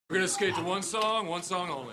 We're gonna skate to one song only.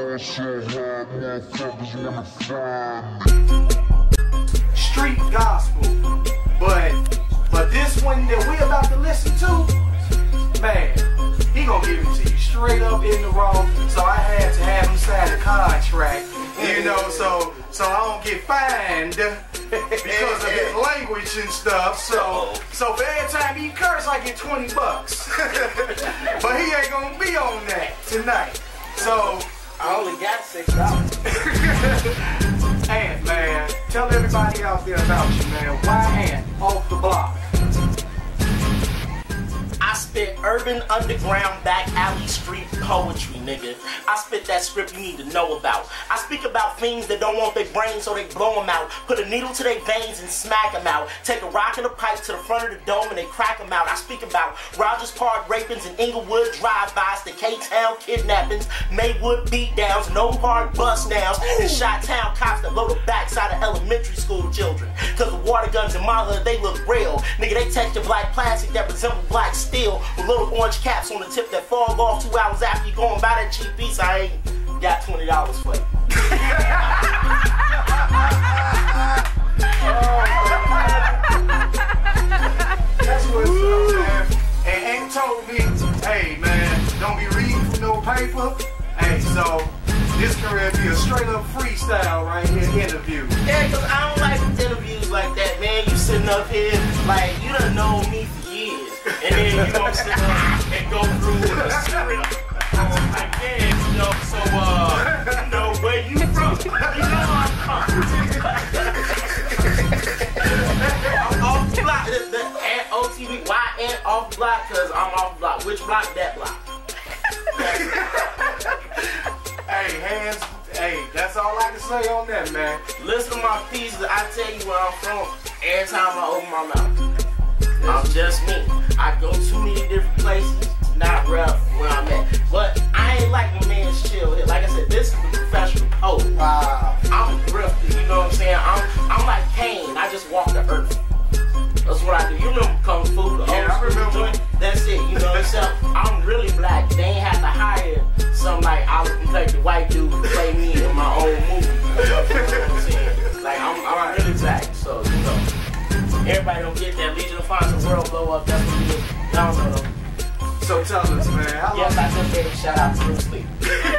Street gospel, but this one that we about to listen to, man, he gonna give it to you straight up in the raw. So I had to have him sign a contract, you know, so I don't get fined because of his language and stuff. So for every time he curse, I get $20. But he ain't gonna be on that tonight. So I only got $6. Ant, man, tell everybody out there about you, man. Why Ant off the block? I spit urban, underground, back alley, street poetry, nigga. I spit that script you need to know about. I speak about things that don't want their brains so they blow them out. Put a needle to their veins and smack them out. Take a rock and a pipe to the front of the dome and they crack them out. I speak about Rogers Park rapings and Inglewood drive-bys, the K-Town kidnappings, Maywood beatdowns, and Oak Park bust downs, and Chi-Town cops that blow the backside of elementary school children. Cause the water guns in my hood, they look real. Nigga, they texture black plastic that resemble black steel with little orange caps on the tip that fall off 2 hours after you go and buy that cheap piece. I ain't got $20 for you. That's what's up, man. And Ant told me, hey man, don't be reading from no paper. Hey, so this career be a straight up freestyle right here interview. Yeah, cause I don't like interviews like that, man. You sitting up here like you done know me for years. And then you gonna sit up and go through a script. Like, yeah, you know, so, you know, where you from? You know I'm from. I'm off the block. The Ant OTV. Why Ant off the block? Cause I'm off the block. Which block? That block. Hey, hands, hey, that's all I can say on that, man. Listen to my pieces. I tell you where I'm from every time I open my mouth. I'm just me. I go too many different places to not rep where I'm at. But I ain't like my man's chill here. Like I said, this is the professional poet. Wow. I'm grifted, you know what I'm saying? I'm like Cain. I just walk the earth. That's what I do. You remember Kung Fu, the yeah, I remember. Joint? That's it, you know. So I'm really black. They ain't have to hire some like olive complected white dude to play me in my own movie. You know what I'm saying? Like I'm really black, so you know. Everybody don't get that. Legion of Fonts and World blow up. That's what we do. Y'all know them. So tell us, man. How long? Yes, I just gave a shout out to Bruce Lee.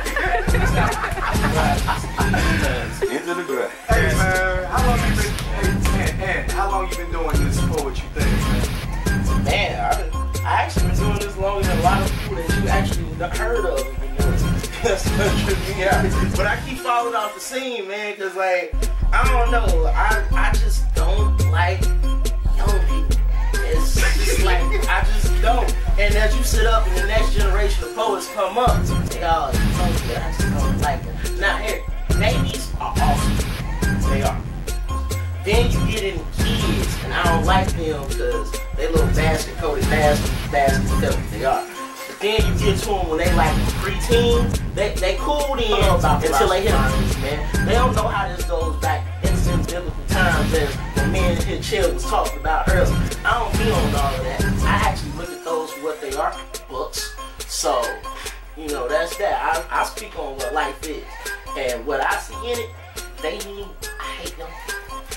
Into the grass. Hey, man. How long you been? Ant, how long you been doing this poetry thing, man? Man, I actually been doing this longer than a lot of people that you actually heard of have been doing. That's what tripped me out. But I keep following off the scene, man, because like I don't know, I just don't like young people. It's just like I just don't. And as you sit up and the next generation of poets come up, they all, you know, I just don't like it. Now here, babies are awesome. They are. Then you get in kids, and I don't like them because they little basket-coated basket filthy. They are. But then you get to them when they like preteen, they cool then until they hit them, man. They don't know how this goes back into biblical times as when me and his chill was talking about earlier. I don't be on all of that. I actually look at those for what they are, books. So, you know, that's that. I speak on what life is. And what I see in it, I hate young people.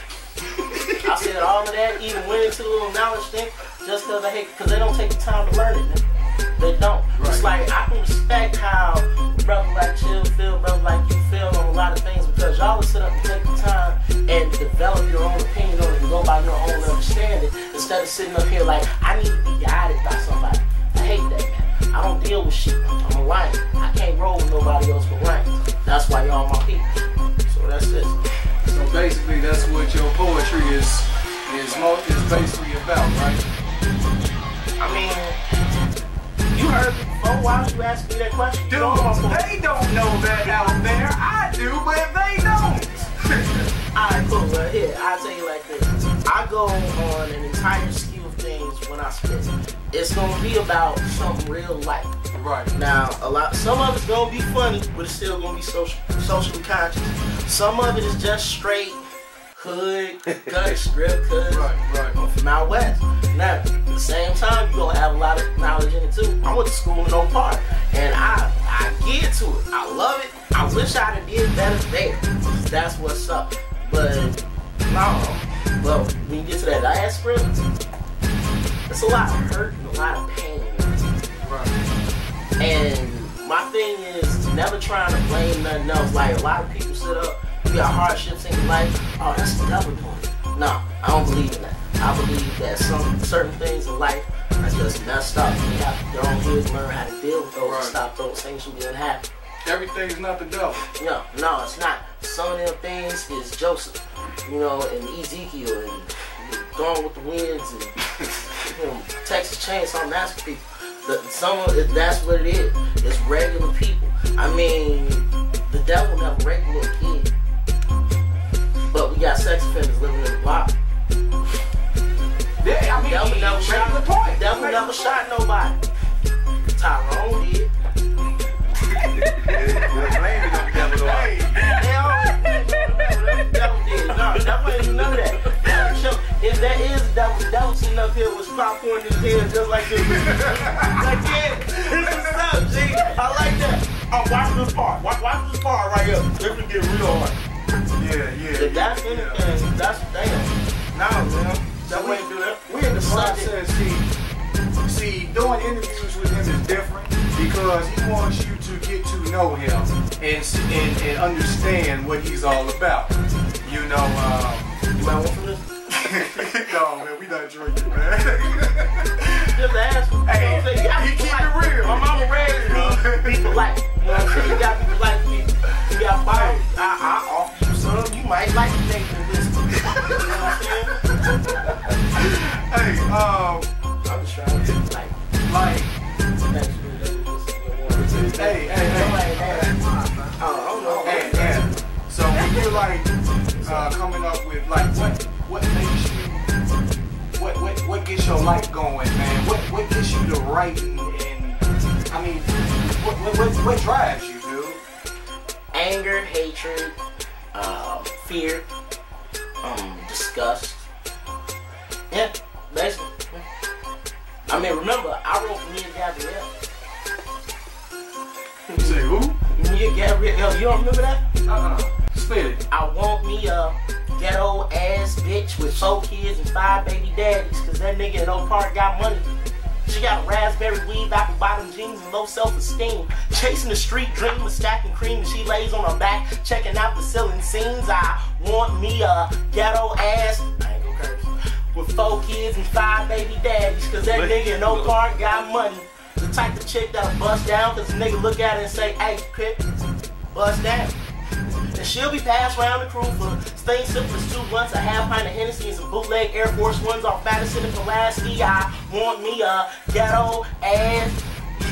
I said all of that, even went into a little knowledge thing, just because I hate, because they don't take the time to learn it. They don't. Right. It's like, I can respect how brothers like Chill feel, brothers like you feel on a lot of things, because y'all will sit up and take the time and develop your own opinion on it and go by your own understanding, instead of sitting up here like, I need to be guided by somebody. I hate that, man. I don't deal with shit. I'm a lion. I can't roll with nobody else but lions. That's why y'all my people. So that's it. So basically, that's what your poetry is basically about, right? I mean, you heard me before. Why don't you ask me that question? Dude, they don't know that out there. I do, but they don't. Alright, cool. Well, here, I'll tell you like this. I go on an entire skew of things when I spit. It's gonna be about something real life. Right. Now, some of it's gonna be funny, but it's still gonna be socially conscious. Some of it is just straight hood, gut strip, cause I'm from out west. Now, at the same time, you're gonna have a lot of knowledge in it too. I went to school in Oak Park, and I wish I'd have did better there. That's what's up. But no. Well, when you get to that last script, it's a lot of hurt and a lot of pain. Right. And my thing is never trying to blame nothing else. Like a lot of people sit up, you got hardships in your life. Oh, that's the devil doing it. No, I don't believe in that. I believe that certain things in life are just messed up. You have to go on here and learn how to deal with those and stop those things from being happen. Everything's not the devil. No, it's not. Some of them things is Joseph, you know, and Ezekiel, and Gone with the Winds, and you know, Texas Chainsaw Massacre people. That's what it is. It's regular people. I mean, the devil never raped a little kid, but we got sex offenders living in the block. Yeah, I mean, the devil never shot nobody. Tyrone did. If that is the devil sitting up here with popcorn in his head just like this. Like, yeah, this is stuff, G. I like that. Oh, watch this part. Watch this part right here. It's gonna get real hard. Yeah. If that's anything, that's damn. No, man. That way do that. We're in the process, see, doing interviews with him is different because he wants you to get to know him and understand what he's all about. You know, you might want from this? No, man, we not drinking, man. Just ask him. Hey, he keep it real. My mama raised me be polite. You know what I'm saying? You gotta be polite to people. You got body. I offer you some. You might like to take this. You know what I'm saying? Hey, I'm just trying to be polite. Hey. I don't know. And so when you're like coming up with like what makes you what gets your life going, man? What gets you to writing and I mean what drives you, dude? Anger, hatred, fear, disgust. Yeah, basically. I mean, remember, I wrote for Nia Gabrielle. You say who? Nia Gabrielle. You don't remember that? Spit it. I want me a ghetto ass bitch with 4 kids and 5 baby daddies, cause that nigga in Oak Park got money. She got raspberry weave, apple bottom jeans, and low self-esteem. Chasing the street dream of stacking cream, and she lays on her back, checking out the selling scenes. I want me a ghetto ass, I ain't gonna curse, with 4 kids and 5 baby daddies, cause that nigga in Oak Park got money. The type of chick that'll bust down, cause the nigga look at her and say, hey, Pip, bust down. And she'll be passed around the crew for things simple as 2 blunts, a half pint of Hennessy, and some bootleg Air Force Ones off Madison and Pulaski. I want me a ghetto ass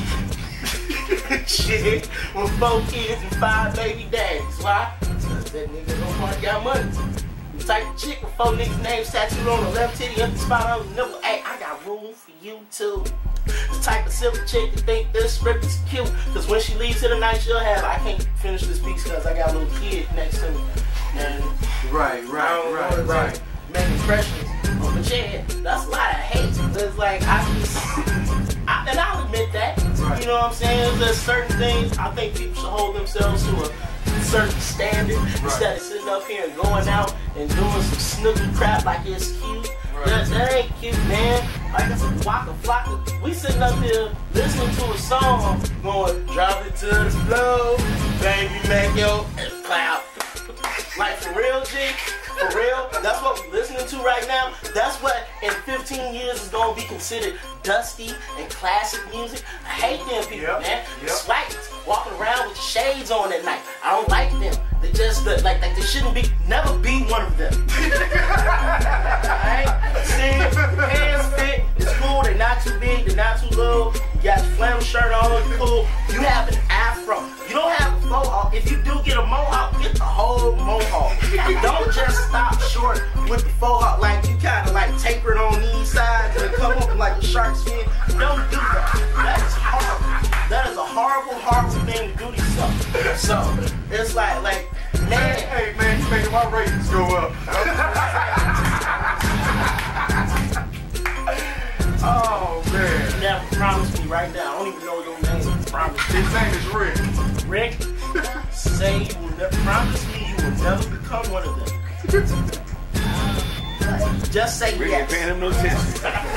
chick with 4 kids and 5 baby daddies. Why? Because that nigga no part got money. The type of chick with 4 niggas' names tattooed on the left titty, empty spot on the nipple. Hey, I got room for you too. The type of simple chick to think this script is cute, cause when she leaves here tonight she'll have, I can't finish this piece cause I got a little kid next to me. And right. make impressions. But yeah, that's a lot of hate. It's like, and I'll admit that. Right. You know what I'm saying? There's certain things I think people should hold themselves to a certain standard instead of sitting up here and going out and doing some snooky crap like it's cute. That ain't cute, man. Like it's a Waka Flocka. We sitting up here listening to a song, going, drop it to the floor, baby, make your cloud. Like for real, G? For real? That's what we're listening to right now. That's what in 15 years is gonna be considered dusty and classic music. I hate them people, man. Swaggers walking around with shades on at night. I don't like them. They just like they shouldn't be, never be one of them. Alright? See, hands fit, it's cool, they're not too big, they're not too little. You got your flannel shirt on, it's cool. You have an afro. You don't have a mohawk. If you do get a mohawk, get the whole mohawk. Don't just stop short with the faux hawk, like you kind of like taper it on these sides and come up like a shark's fin. Don't do that. That is horrible. That is a horrible, horrible thing to do to yourself. So it's like, man. Hey, man, you making my ratings go up. Oh, man. You never promised me right now. I don't even know your name. Promise. His name is Rick. Rick? say you will never promise me you will never become one of them. Just say We yes. ain't paying him no attention.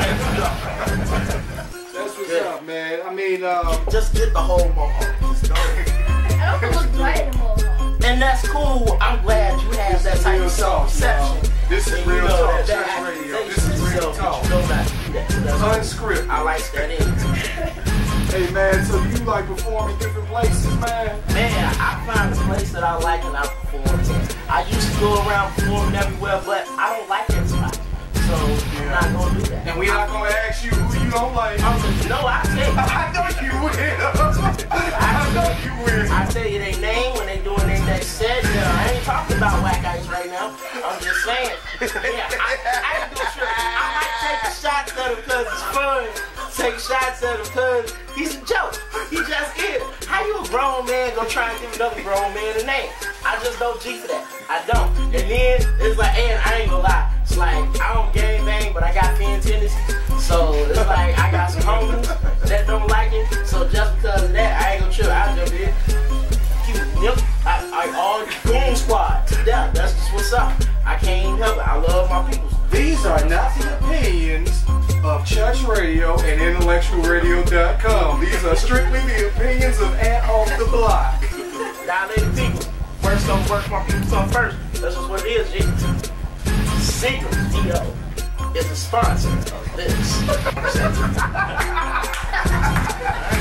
That's what's up, man. I mean, Just get the whole mohawk. Just go. I also look bright in the mohawk. And that's cool. I'm glad you have that type of self-perception. This is And real you know talk, that church radio. This accusation is real itself, talk. You know not to do that. So that's Unscripted. I like that in. Hey, man, so you like perform in different places, man? Man, I find a place that I like and I perform in. I used to go around performing everywhere, but I don't like everybody. So I'm not gonna do that. And we not gonna ask you who you don't like. No, I tell you. I know you will. I know you will. I tell you their name when they doing their next set. I ain't talking about Whack Ice right now. I'm just saying. Yeah, I ain't gonna sure. I might take a shot at him because it's fun. Take shots at him because he's a joke. He just is. How you a grown man gonna try and give another grown man a name? I just don't G for that. I don't. And then it's like, and I ain't gonna lie. It's like, I don't gang bang, but I got fan tendencies. So it's like, I got some homies that don't like it. So just because of that, I ain't gonna chill. I'll jump in. Yep. I all goon squad to death. That's just what's up. I can't even help it. I love my people. These are not the opinions of Church Radio and IntellectualRadio.com. These are strictly the opinions of Ant Off the Block. Dilated people. First come first, my people come first. That's just what it is, G. Secret VO is the sponsor of this.